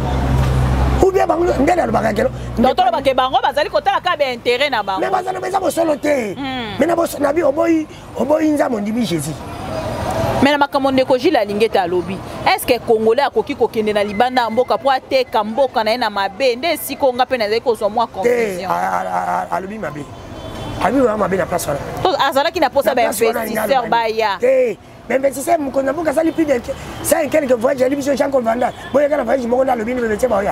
Ou bien bango ndela lo bakakelo. Ndotolo bake bango bazali kotala ka be intérêt na bango. Mais bazali beza bo solo te. Mais na bo na bi oboyi oboyi Nzambe ndimi Jésus. Mais na makambo ndeko Gilles Alingete alobi est-ce que congolais akoki kokende na libanda mboka po ateka mboka na ye na mabe nde siko nga pe na zeko so mwa confusion alobi mabe alobi wa mabe na place wana to azalaki na posa ba investisseur ba ya eh mais investisseur mkonda mboka sali plus de cinq quelques voyages ali biso Jean Claude Van Damme boye kana voyage moko na alobi ni bebe ba ya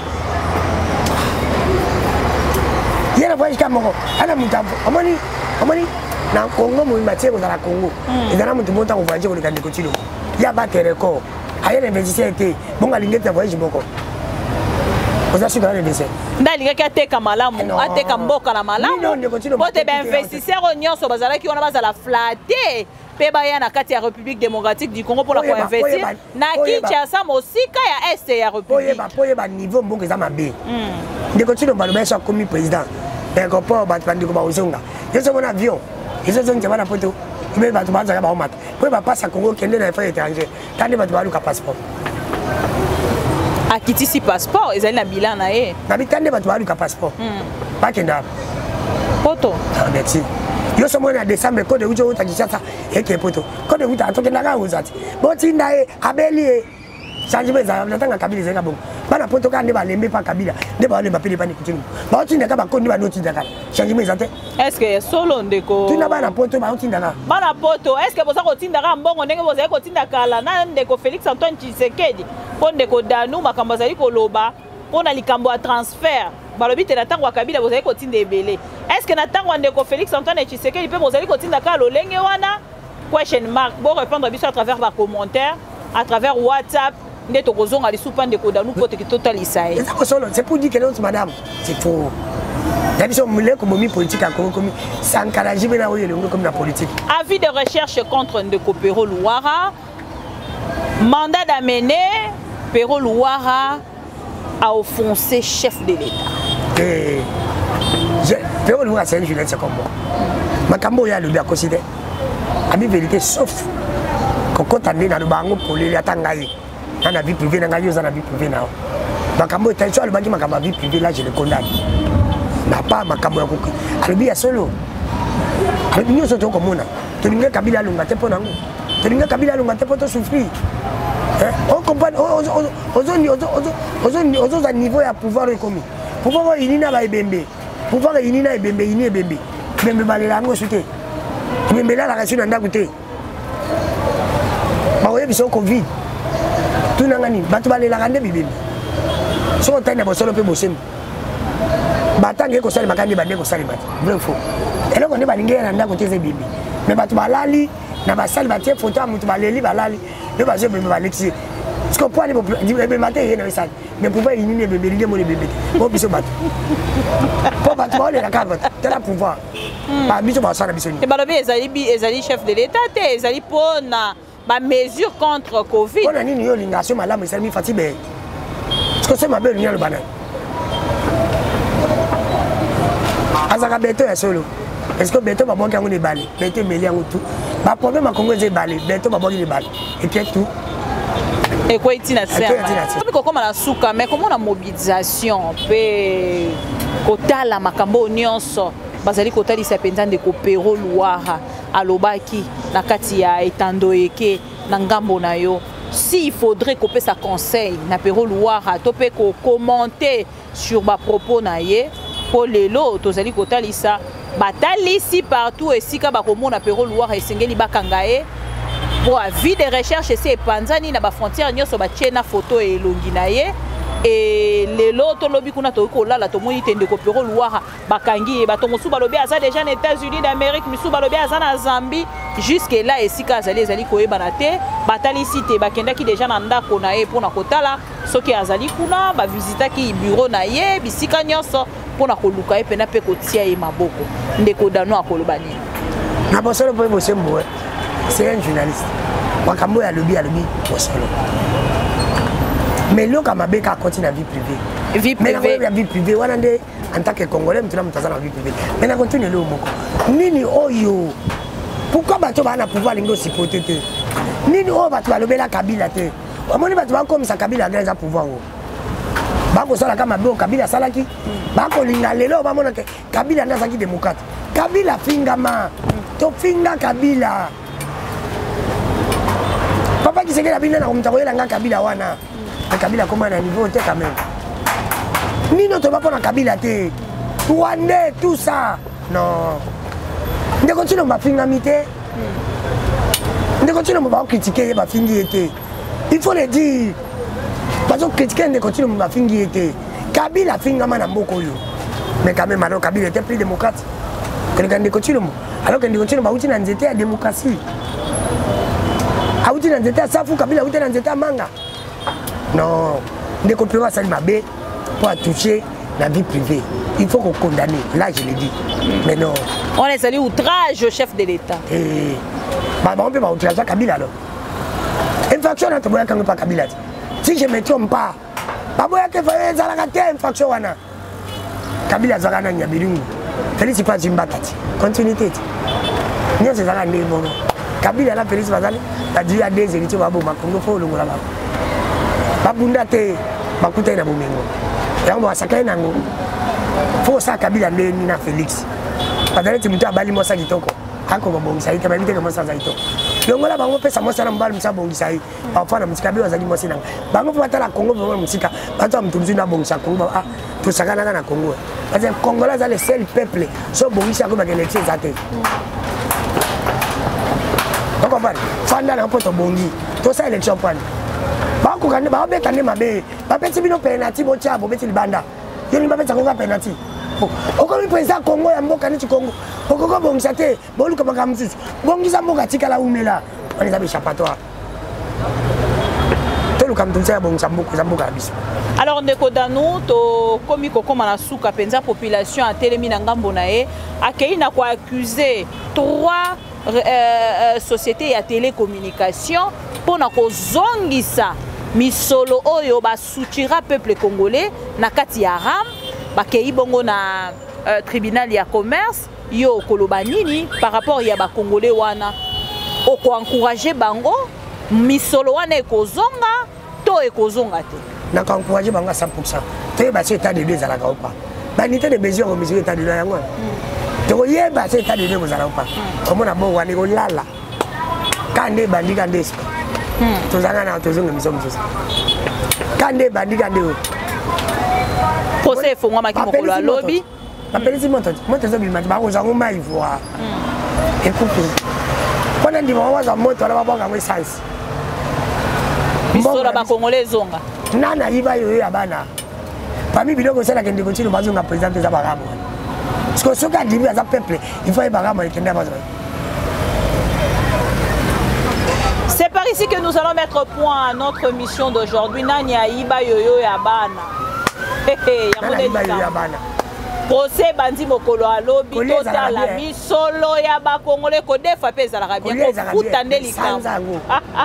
yena voyage ka moko ana mutambo amoni amoni na Congo mo matière ko na Congo ezana mutu monta ko voyager ko le kande ko tilo ya ba record aye investisseur été bonga lingete voyage moko oza sika na investisseur ndali ngaki ateka malamu ateka mboka na malamu bote ba investisseur nyonso bazalaki wana bazala flatter pe ba ya na kati ya République démocratique du Congo pour la investir na Kinshasa mosika ya est ya République poye ba poye ba niveau mboka za mabe ndeko tilo baloba so comme président aéroport ba tandiko ba ozonga yeso mon avion ils ont dit que poto mais ba tubanza ya ba omata po ba passe à Congo kende na frais étranger tande ba tubalu ka passeport akiti si passeport ezali na bilan na ye na bitande ba tubalu ka passeport ba kenda poto ah merci yo so mona décembre ko de ujo utakishasa eke poto ko de uta atokenda ka uzati botinda e abeli changement za natanga kabila zeka bongo bana poto ka ne balembe pa kabila ne ba le ba pele pa ni kutini ba otinda ka ba ko ni ba notinda ka changement za te est-ce que solo ndeko tuna bana poto ba otinda ka bana poto est-ce que boza ko tinda ka mbongo ndenge boza ko tinda kala na ndeko Félix Antoine Tshisekedi po ndeko Danu makambo za koloba pona likambo ya transfert balobi te na tango ya kabila boza ko tinda ebele est-ce que na tango ndeko Félix Antoine Tshisekedi pe boza ko tinda ka lolenge wana question mark bo répondre biso à travers ba commentaires à travers WhatsApp. C'est pour dire que notre madame, c'est faux. Avis de recherche contre Ndeko Pero Luara. Mandat d'amener Pero Luara à offenser chef de l'État. Pero Luara, c'est une journaliste comme moi. Ma cambo ya le bien considéré. A mi vérité, sauf quand on est dans le bango pour les atangaï. Dans la vie privée, dans la vie privée, non. Makambo est un seul, ma vie privée, là, je le condamne. N'a pas Makambo. Alors, bien solo. Alors, nous sommes comme on a. Tu n'as qu'à bien l'onga, t'es pas non. Tu n'as qu'à bien l'onga, t'es pas souffrir. On comprend, aux autres niveaux, il y a pouvoir commis. Pouvoir, il n'y a pas de bébé. Pouvoir, il n'y a pas de bébé, il n'y a pas de bébé. Bébé, il y a un sauté. Bébé, là, la ration n'a pas coûté. Ils sont Covid. Tout le monde batu bale la rande bibi so on tane bosolo pe bosim batange ko sali makande bande ko sali mat vrai faux et là on est balinge na ndako teze bibi mais batu balali na basali batie photo amutu baleli balali le baje bebe balexi ce qu'on peut bebe matin yena ça mais pouvoir inine bebe linge mo le bebe bo biso batu po batu bale la carte te la pouvoir ba biso ba sala biso ni e balobi ezali bi ezali chef de l'état te ezali pona ma mesure contre Covid. On a dit que l'ingation malade mais ça me fatigue. Est-ce que c'est ma belle le banane? Azaka beto ya solo. Est-ce que beto va boire quand on est balé? Beto mêlé en tout. Ma problème à Congo c'est balé. Beto va boire les balles. Et puis tout. Et quoi est-il à faire? Comment la souka mais comment la mobilisation peut kotala makambo nyonso bazali kotali sapenzande ko Pero Luara alobaki na kati ya etandoeke na ngambo na yo s'il faudrait qu'on puisse conseil na Pero Luara to pe ko commenter sur ba propos na ye po lelo tozali kotalisa batalisi partout esika ba komona Pero Luara esengeli bakanga ye pour avis de recherche c'est panzani na ba frontière nyonso ba tiena photo elongi na ye et les lots lobby kuna to ko lala to moni tende ko Pero Luara bakangi bato mosu balobi aza déjà aux États-Unis d'Amérique misu balobi aza na Zambie jusque là esika azali ezali ko yebana te batali site bakendaki déjà na ndako na ye pona kotala soki azali kuna ba visitaki bureau na ye bisika nyonso pona koluka ye pena pe kotia ye maboko ndeko Danu akolobani na bosolo po bosembo c'est un journaliste makambo ya lobi ya lobi bosolo. Mais l'eau comme ma béca continue la vie privée. Vie privée. La vie privée. On a en tant que Congolais, nous avons la vie privée. Mais on continue le mot. Nini oyo. Pourquoi bateau va na pouvoir lingo si potete? Nini o bateau va lobela Kabila te. Amoni bateau va comme ça Kabila grâce à pouvoir. Bako sala kama bo Kabila salaki. Bako linga lelo ba mona ke Kabila na saki démocrate. Kabila fingama. To finga Kabila. Papa qui sait la bina na kumtakoyela nga Kabila wana. Kabila comment à niveau quand même. Ni notre pas pour Kabila te. Rwandais tout ça. Non. Ne continue ma fingamité. Ne continue ma critiquer ma fingité. Il faut le dire. Parce que critiquer ne continue ma fingité. Kabila fingama na mboko yo. Mais quand même alors Kabila était plus démocrate. Que le Gandhi continue. Alors que le continue ma outil dans la démocratie. A outil dans la ça fou Kabila outil dans la manga. Non, ne comprenez pas ça mabé pour toucher la vie privée. Il faut qu'on condamne. Là, je l'ai dit. Mais non. On est allé outrage au chef de l'État. Et bah, on peut pas outrager Kabila alors. Infraction à Toboya quand pas Kabila. Si je ne me trompe pas, Baboya que fait des infraction wana. Kabila Zagana Nyabirungu. Félix pas Zimbatati. Continuité. Nous c'est Zagana Ndebono. Kabila la Félix Bazali, la dit à des héritiers Babo Makongo faut le ngola. Babunda te bakuta na bomengo yango basaka nango faut ça Kabila ndeni na Félix bazali ti mutu abali mosa kitoko akoko bongisa ye te bayebi te ke mosa aza kitoko longola bango pesa mosa na mobali mosa abongisa ye bafana mosika be bazali mwasi nanga bango mpe batala Congo vraimen mosika bato ya motu mosu na abongisa Congo ah tosakanaka na Congo parce que Congolais aza le seul peuple so obongisi yango bakeleti eza te okomprendre fanda na mpo tobongi tosa élection mpwani bakoka nde baobeta nde mabe bapeti bino penalty botia bobeti libanda yo ni babeta kongo penalty okomi président Congo ya mboka neti Congo okoko bongisa te boluka makambo mosusu bongisa mboka tikala umela wana eza béchappatoire toluka moto mosu ya bongisa mboka eza mboka ya biso. Alors ndeko Danou to komi kokoma na suka penza population atelemi na ngambo na ye akei na ko accuser trois euh, sociétés ya télécommunication pona ko zongisa misolo oyo ba soutira peuple congolais na kati ya ram bakei bongo na euh, tribunal ya commerce yo koloba nini par rapport ya ba congolais wana oko encourager bango misolo wana ekozonga to ekozonga te na ko encourager bango à cent pour cent te ba état de deux ala ka opa ba nité de besoin ko mesure état de deux yango to yeba état de deux kozala opa komona bon wana ko lala kande bandi kande tozanga na tozonga miso mosusu kande bandi kande procès fongwa maki mokolo alobi bapelisi moto moto ezobimati bakozango mai voi ekupe mpona ndima wawaza moto wana babwaka yango esansi bisola bakongole ezonga nana yiba yoyo ya bana pami biloko osalaka ndeko ntino bazonga présidente eza bakamo wana parceke soki adimi aza peuple il faut ye bakamo ekende bazonga. C'est par ici que nous allons mettre point à notre mission d'aujourd'hui. Nani Aïba Yoyo Yabana. Procès bandi mokolo alobi tota la mi solo ya ba congolais ko defa pesa la bien ko futande likambo.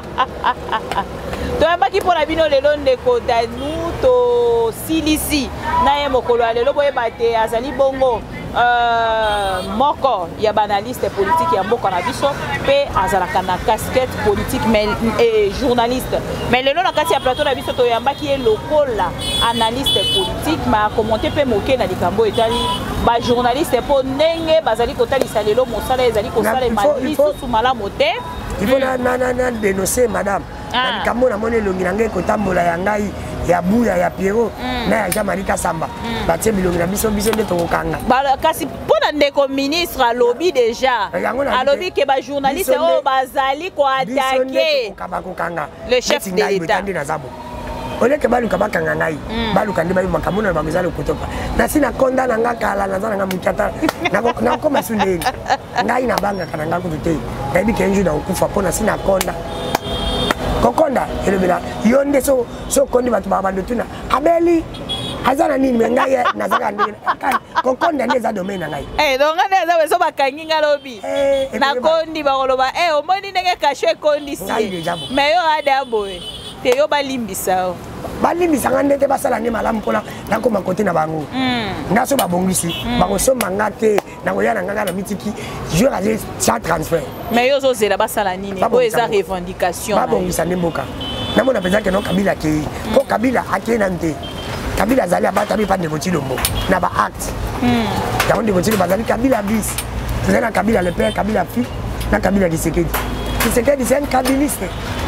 To yamba ki pona bino lelo ndeko Danou to silisi na ye mokolo alelo boye bate azali bongo Euh, moko ya banaliste politique ya mboka na biso pe azalaka na casquette politique mais et journaliste mais lelo na kati ya plateau na biso to yambaki ye lokola analyste politique ma commenter pe moke na likambo etali ba journaliste po ndenge bazali kotalisa lelo mosala ezali kosala malisi sous malamu te il faut na na na dénoncer madame na likambo na mone longi na ngai kotambola ya ngai ya buya ya Pierrot na ya Jean-Marie Kasamba batie bilongi na biso biso nde tokokanga kasi pona ndeko ministre alobi déjà alobi ke ba journaliste o bazali ko attaquer le chef de l'état ole ke baluka bakanga ngai baluka ndi bayo makambo na bagozala kotoka na sina konda na ngakala na zana ngamukata na koma sunde ngai na banga kana ngako te na bi kenju na ukufa pona sina konda kokonda elobela yonde so so kondi batu babando tuna abeli azana nini mengaye nazaka ndenge kokonda ndeza domaine ngai eh donc ndeza weso bakangi ngalobi na kondi bakoloba eh omoni ndenge kashe kondi si mais yo ada boye te yo balimbisa balimbisa ngandete basala ne malamu pona nakoma kote na bango ngaso babongisi bango so mangate na koyana nganga na mitiki joueur azé ça transfert mais yo zo zela basala nini ko eza revendication babongisa ndemboka namona peza ke no Kabila ke ko Kabila akena nte Kabila zali abata bi pande botilombo na ba acte ya onde botilombo bazali Kabila bis tuzana Kabila le père Kabila fils na Kabila Tshisekedi Tshisekedi c'est un kabiliste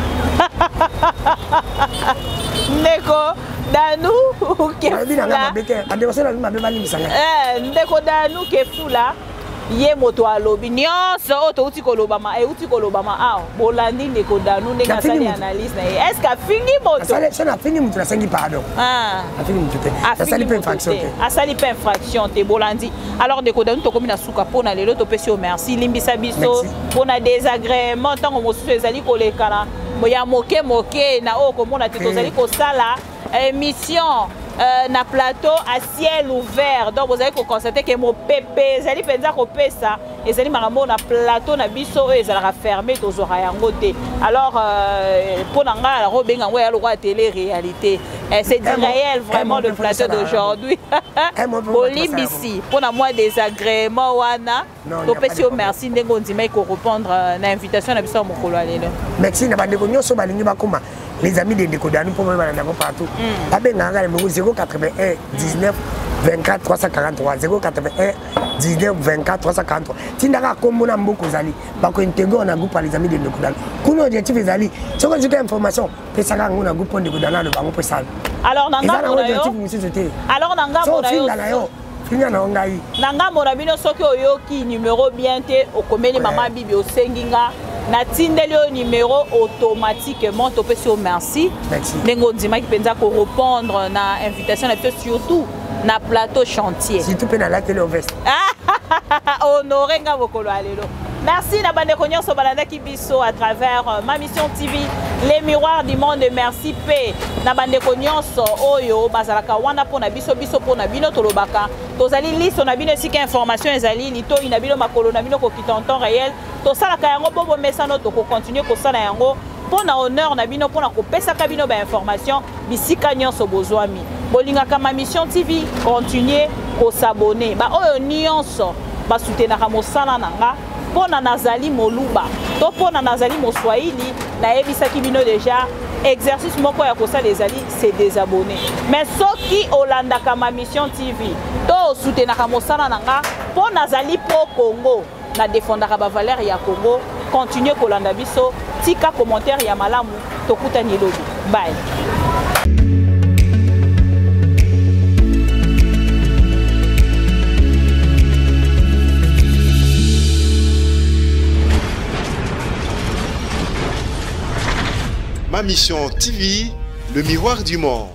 Ndeko Danou Kefula Ndeko Danou Kefula ye moto alobi nyonso oto uti kolobama e uti kolobama ah bolandi Ndeko Danou ndenge asali analyse na ye est-ce que fingi moto asali sona fingi moto na sengi pardon ah afini moto te asali pe infraction te asali pe infraction te bolandi alors Ndeko Danou to komi na suka pona lelo to pesi o merci limbisa biso pona désagrément tango mosusu ezali kolekana moya moke moke na o komona te tozali kosala émission Euh, na plateau à ciel ouvert donc vous allez constater que mon pépé ezali penza kopesa ezali makambo na plateau na biso ezalaka fermé tozora yango te alors pour nanga la robenga ngo ya lo kwa télé réalité c'est du réel vraiment le plateau d'aujourd'hui Bolimbisi pour na moi désagrément wana to pesi o merci ndengo ndima ko répondre na invitation na biso mokolo alelo merci na bande ko nyoso balingi bakoma les amis de Ndeko Danou pour me partout. Abenga ngale mo zéro quatre-vingt-un dix-neuf vingt-quatre trois cent quarante-trois zéro quatre-vingt-un dix-neuf vingt-quatre trois cent quarante-trois tindaka kombo na mboko zali bako intégrer na groupe les amis de Ndekudala kuna objectif ezali soko juka information pesaka ngona groupe Ndekudala le bango pesala alors nanga objectif musisu te alors nanga mona yo finya na ngai nanga mona bino soki oyoki numéro bien te okomeli mama bibi osenginga na tindeli o numéro automatiquement topesi o merci ndenge ondimaki mpenza ko répondre na invitation na biso surtout na plateau chantier surtout pe na la télé veste honoré nga bokolo alelo merci na bandeko nyonso balandaki biso à travers euh, ma mission T V les miroirs du monde merci pe na bandeko nyonso oyo bazalaka wana pona biso biso pona bino tolobaka tozali liste na bino esika information ezali lito ina bino makolo na bino ko kita en temps réel tosalaka yango bobo mesano to ko continuer ko sala yango pona honneur na bino pona ko pesa ka bino ba information bisika nyonso bozwami bolinga kama mission T V continuer ko s'abonner ba oyo nyonso ba soutenaka mosala nanga pona nazali moluba to pona nazali moswahili na ebisaki bino déjà exercice moko ya kosala ezali c'est désabonner mais soki olandaka ma mission T V to soutenaka mosala nanga pona nazali po Congo na défendaka ba valeur ya Congo continuer kolanda biso tika commentaire ya malamu tokutani lobi bye. Ma mission T V, le miroir du monde.